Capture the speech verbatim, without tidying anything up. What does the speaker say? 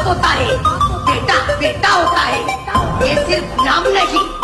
होता है, बेटा बेटा होता है। ये सिर्फ नाम नहीं